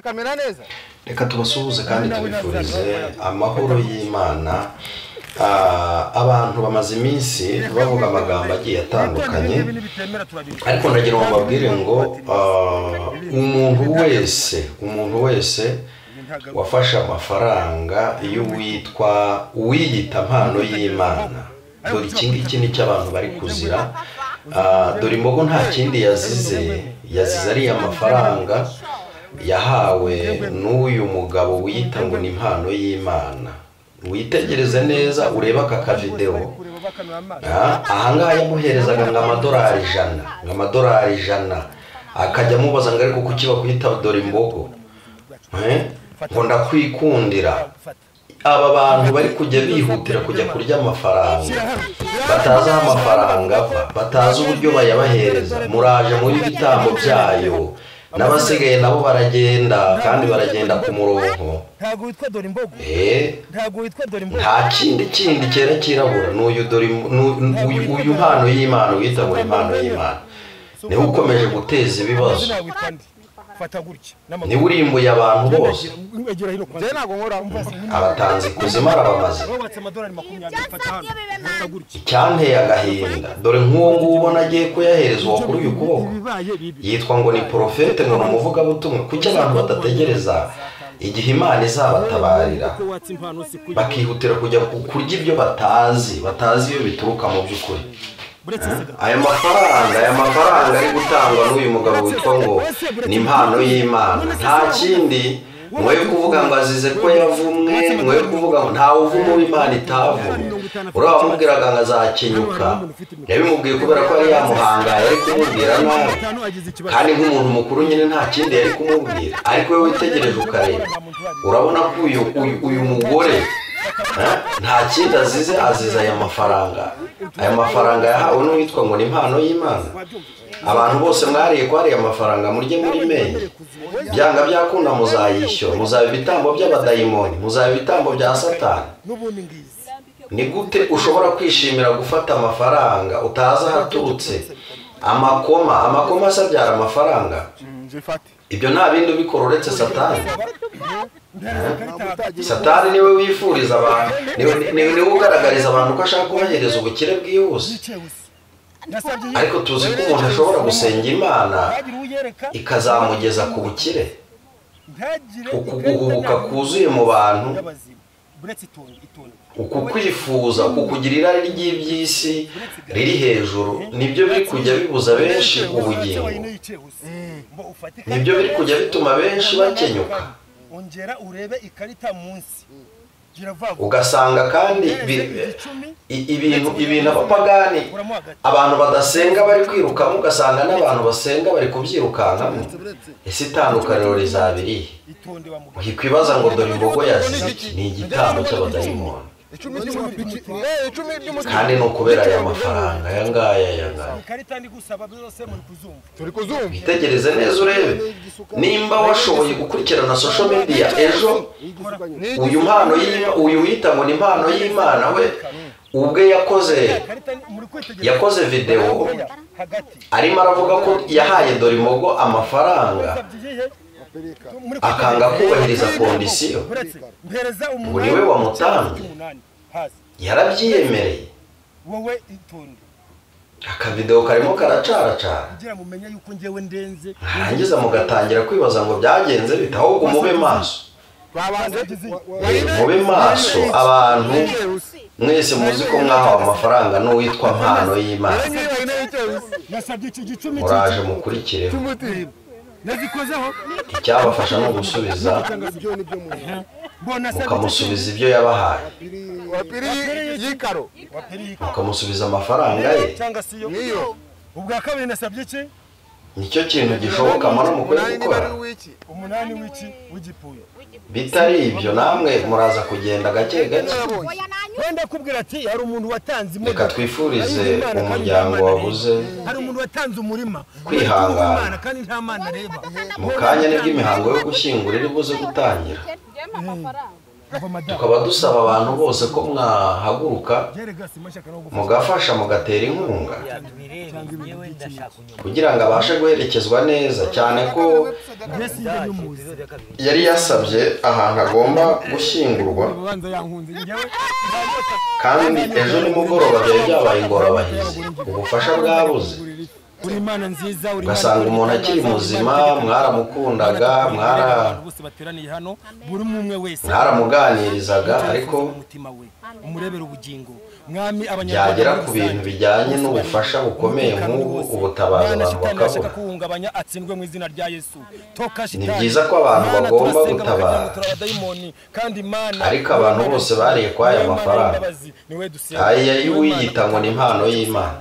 akamera neza. Reka tubasuhuze kandi tubifurize amahoro y'Imana. Abantu bamaze iminsi bavuga amagambo agiye atandukanye, ariko ndagira ngo mbabwire ngo umuntu wese wafashe amafaranga iyo wiyita mpano y'Imana, dore iki ngiki ni cy'abantu bari kuzira. Dore imbogo nta kindi yazize ari amafaranga yahawe n'uyu mugabo wiyita ngo ni impano y'Imana. Witegereze neza ureba aka video. Ahangaha yamuherezaga nk'amadolari ijana, akajya amubaza ngo ariko kuki bakwita dore imbogo, ngo ndakwikundira. Aba bantu bari kujya bihutira kujya kurya amafaranga, batazi aho amafaranga ava, batazi uburyo bayabahereza. Muraje muri bitambo byayo, n'abasigaye nabo baragenda kandi baragenda ku murongo. Ntago witwa dore imbogo. Ntago witwa dore imbogo. Nta kindi cyera kirabura n'uyu dore uyu mpano y'Imana wita ngo impano y'Imana. Ni ukomeje guteza ibibazo. Ni urimbuye abantu bose. Abatanzi kuzimara bamaze. Icyanteye agahinda, dore nk'uwo nguwo ubona agiye kuyaherezwa kuri uyu kuboko, yitwa ngo ni profete, ngo ni umuvugabutumwa. Kuki abantu badategereza igihe Imana izabatabarira bakihutira kujya kurya ibyo batazi iyo bituruka mu by'ukuri? Aya mafaranga ari gutangwa n'uyu mugabo witwa ngo ni impano y'Imana. Nta kindi mwe kuvuga ngo azize ko yavumwe, mwe kuvuga ngo nta uvumo w'Imana itavumwe. Urabamubwiraga ngo azakenyuka, yabimubwiye kubera ko ari yamuhangaye, ari kumubwira nabi, kandi nk'umuntu mukuru nyine nta kindi yari kumubwira. Ariko wowe witegereje ukareba, urabona ko uyu mugore nta kindi azize aya mafaranga. Aya mafaranga yahawe n'uwitwa ngo ni impano y'Imana. Abantu bose mwariye ko ari amafaranga murye muri menye, byanga byakunda muzayishyura, muzaba ibitambo by'abadayimoni, muzaba ibitambo bya Satani. Ni gute ushobora kwishimira gufata amafaranga utazi ahaturutse? Amakoma asabyara amafaranga. Ibyo nta bindi ubikora uretse Satani. Satani niwe wifuriza abantu, niwe ugaragariza abantu ko ashaka kubahereza ubukire bwihuse. Ariko tuzi ko umuntu ashobora gusenga Imana ikazamugeza ku bukire. Ukuguhubuka kuzuye mu bantu, ukukwifuza, kukugira irari ry'iby'isi riri hejuru, nibyo biri kujya bibuza benshi ubugingo, nibyo biri kujya bituma benshi bakenyuka. Ugasanga kandi ibintu abapagani, abantu badasenga bari kwirukamo, ugasanga n'abantu basenga bari kubyirukankamo. Ese itandukaniro rizabiriye? Ukikwibaza ngo dore imbogo yazize iki? Ni igitambo cy'abadayimoni. Kandi no kubera aya mafaranga aya ngaya. Witegereze neza urebe, nimba washoboye gukurikirana social media ejo, uyu wita ngo ni impano y'Imana we ubwe yakoze video arimo aravuga ko yahaye dore imbogo amafaranga, akanga kubahiriza kondisiyo. Ubu niwe wamutanze, yarabyiyemereye. Akavideo karimo karacara, harangiza mugatangira kwibaza ngo byagenze bite. Ahubwo mube maso abantu mwese muzi ko mwahawe amafaranga n'uwitwa mpano y'Imana. Muraje mukurikireho, icyabafasha no gusubiza, mukamusubiza ibyo yabahaye, mukamusubiza amafaranga ye. Nicyo kintu gishoboka muri mukwiye gukora. Bitari ibyo namwe muraza kugenda gake. Reka twifurize umuryango wabuze kwihangana. Mu kanya nibwo imihango yo gushyingura iri buze gutangira. tukaba dusaba abantu bose ko mwahaguruka mugafasha mugatera inkunga kugira ngo abashe guherekezwa neza, cyane ko yari yasabye ahantu agomba gushyingurwa kandi ejo nimugoroba byari byabaye ingorabahizi, ubufasha bwabuze. ugasanga umuntu akiri muzima, mwaramukundaga, mwaramuganirizaga, ariko byagera ku bintu bijyanye n'ubufasha bukomeye nk'ubu, ubutabazi abantu bakabura. Ni byiza ko abantu bagomba gutabara, ariko abantu bose bariye kwa aya mafaranga aya y'uwiyita ngo ni impano y'Imana.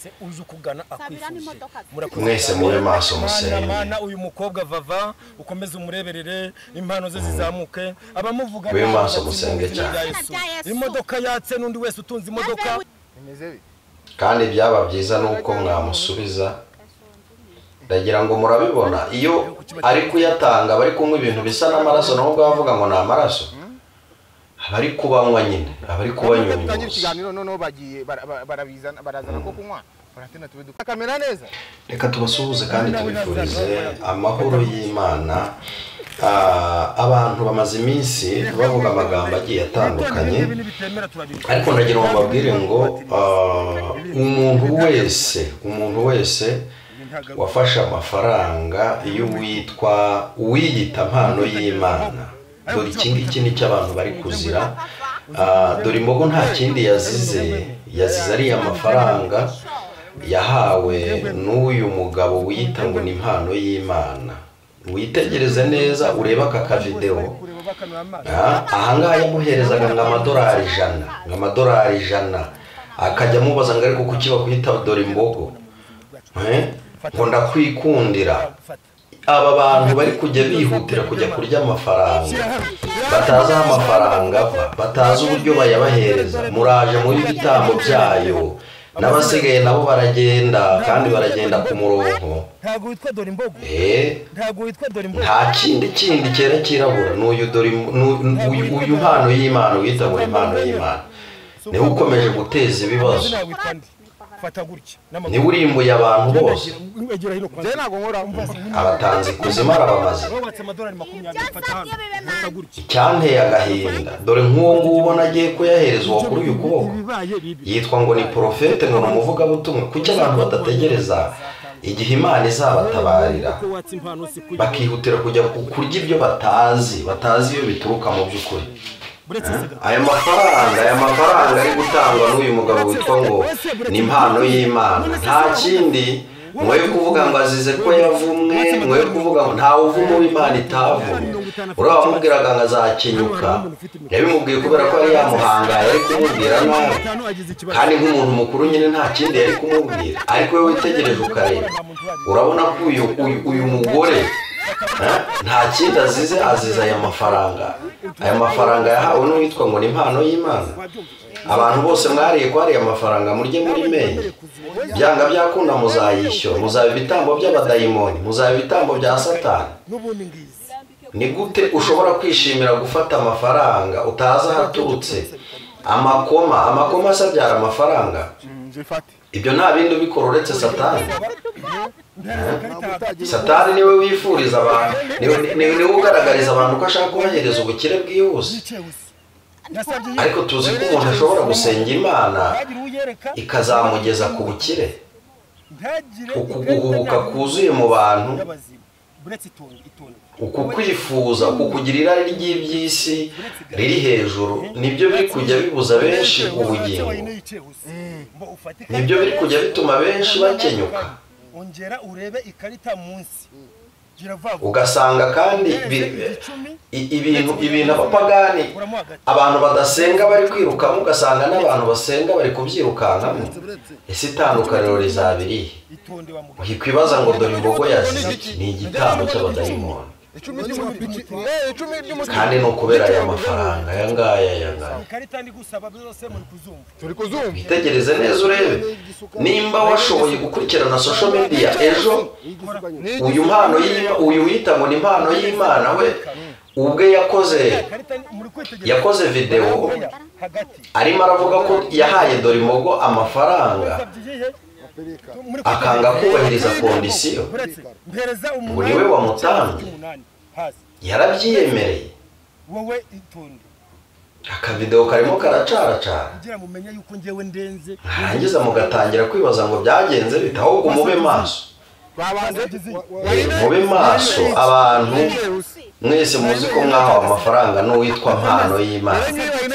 Mwese mube maso musenge. Uyu mukobwa Vava ukomeze umureberere, impano ze zizamuke, abamuvuga mube maso musenge cyane. Imodoka yatse n'undi wese utunze imodoka, kandi byaba byiza nuko mwamusubiza. Ndagira ngo murabibona, iyo ari kuyatanga bari kunywa ibintu bisa n'amaraso, nubwo bavuga ngo ni amaraso, abari kubanywa nyine, abari kubanyunyuza. Reka tubasuhuze kandi tubifurize amahoro y'Imana. Abantu bamaze iminsi bavuga amagambo agiye atandukanye, ariko ndagira ngo mbabwire ngo umuntu wese wafashe amafaranga iyo uwiyita impano y'Imana, dore iki ngiki ni cyo abantu bari kuzira. Dore imbogo nta kindi yazize ariya mafaranga yahawe n'uyu mugabo wiyita ngo ni impano y'Imana. Witegereze neza urebe aka kavideo, ahangaha yamuherezaga nk'amadolari ijana, akajya amubaza ngo ariko kuki bakwita dore imbogo, ngo ndakwikundira. Aba bantu bari kujya bihutira kujya kurya amafaranga, batazi aho amafaranga ava, batazi uburyo bayabahereza. Muraje muri bitambo byayo, n'abasigaye nabo baragenda, kandi baragenda ku murongo. Nta kindi cyera kirabura n'uyu impano y'Imana wita ngo impano y'Imana. Niwe ukomeje guteza ibibazo, niwe urimbuye abantu bose. Abatanzi kuzima arabamaze. Icyanteye agahinda, dore nk'uwo nguwo ubona agiye kuyaherezwa kuri uyu kuboko, yitwa ngo ni porofete, ngo ni umuvugabutumwa. Kuki abantu badategereza igihe Imana izabatabarira bakihutira kujya kurya ibyo batazi iyo bituruka mu by'ukuri? Aya mafaranga ari gutangwa n'uyu mugabo witwa ngo ni impano y'Imana, nta kindi. Mwe kuvuga ngo azize ko yavumwe, mwe kuvuga ngo ntawe uvuma Imana itavumwe. Urabamubwiraga ngo azakenyuka, yabimubwiye kubera ko yari yamuhangaye, ari kumubwira nabi, kandi nk'umuntu mukuru nyine nta kindi yari kumubwira. Ariko we witegereje ukareba, urabona ko uyu mugore nta kindi azize aya mafaranga. Aya mafaranga yahawe n'uwitwa ngo ni impano y'Imana. Abantu bose mwariye ko ariya mafaranga murye muri menye, byanga byakunda muzayishyura, muzaba ibitambo by'abadayimoni, muzaba ibitambo bya Satani. Ni gute ushobora kwishimira gufata amafaranga utazi ahaturutse? Amakoma asabyara amafaranga. Ibyo nta bindi ubikora uretse Satani. Satani niwe wifuriza abantu, niwe ugaragariza abantu ko ashaka kubahereza ubukire bwihuse. Ariko tuzi ko umuntu ashobora gusenga Imana ikazamugeza ku bukire, ukuguhubuka kuzuye mu bantu, ukukwifuza, ukukugira irari ry'iby'isi riri hejuru, nibyo biri kujya bibuza benshi ubugingo, nibyo biri kujya bituma benshi bakenyuka. Ugasanga kandi ibintu abapagani, abantu badasenga bari kwirukamo, ugasanga n'abantu basenga bari kubyirukankamo. Ese itandukaniro rizaba irihe? Ukikwibaza ngo dore imbogo yazize iki? Ni igitambo cy'abadayimoni. kandi no kubera aya mafaranga aya ngaya ikarita ndi gusaba byose muri kuzumva turi kuzumva witegereze neza urebe nimba washoboye gukurikirana social media ejo uyu mpano uyu wita ngo ni impano y'Imana we ubwe yakoze video arimo aravuga ko yahaye Dorimogo amafaranga akanga kubahiriza kondisiyo ngo niwe wamutanze yarabyiyemereye akavideo karimo karacaracara narangiza mugatangira kwibaza ngo byagenze bite ahubwo mube maso abantu mwese muzi ko mwahawe amafaranga n'uwitwa Mpano y'Imana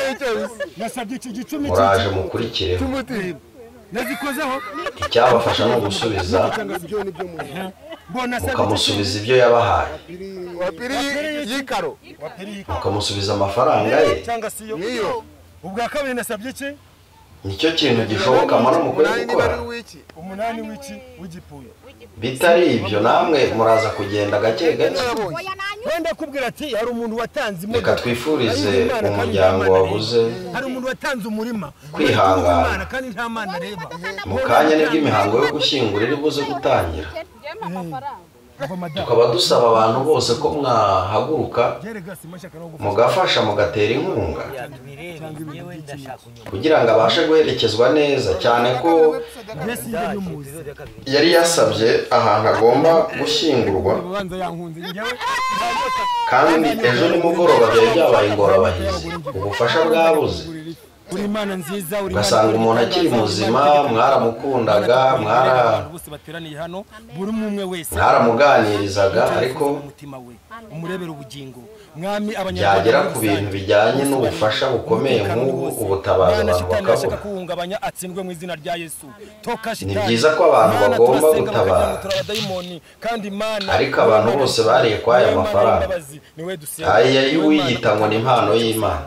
muraje mukurikireho icyabafasha no gusubiza mukamusubiza ibyo yabahaye mukamusubiza amafaranga ye ubwa kabiri nasabye iki nicyo kintu gishoboka mara mukwiye gukora umunani w'igipuyo bitari ibyo namwe muraza kugenda gake gake wenda kubwira ati hari umuntu watanze imodoka reka twifurize umuryango wabuze hari umuntu watanze umurima kwihangana kandi nta mana areba mu kanya nibwo imihango yo gushyingura iri buze gutangira tukaba dusaba abantu bose ko mwahaguruka mugafasha mugatera inkunga kugira ngo abashe guherekezwa neza cyane ko yari yasabye ahantu agomba gushyingurwa kandi ejo nimugoroba byari byabaye ingorabahizi ubufasha bwabuze ugasanga umuntu akiri muzima mwaramukundaga mwaramuganirizaga ariko byagera ku bintu bijyanye n'ubufasha bukomeye nk'ubu ubutabaza abantu bakabura ni byiza ko abantu bagomba gutabara ariko abantu bose bariye kwa aya mafaranga aya y'uwiyita ngo ni impano y'Imana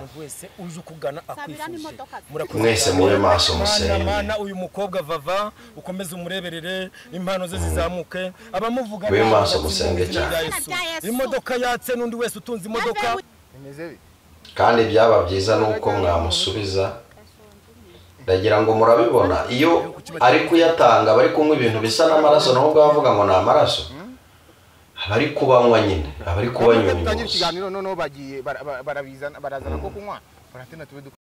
mwese mube maso musenge uyu mukobwa Vava ukomeze umureberere impano ze zizamuke abamuvuga mube maso musenge cyane imodoka yatse n'undi wese utunze imodoka kandi byaba byiza nuko mwamusubiza ndagira ngo murabibona iyo ari kuyatanga bari kunywa ibintu bisa n'amaraso nubwo bavuga ngo ni amaraso abari kubanywa nyine abari kubanyunyuza bagiye barazana ko kunywa